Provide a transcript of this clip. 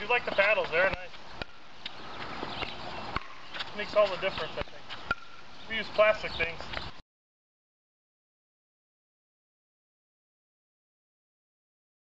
do like the paddles, they're nice. Makes all the difference, I think. We use plastic things.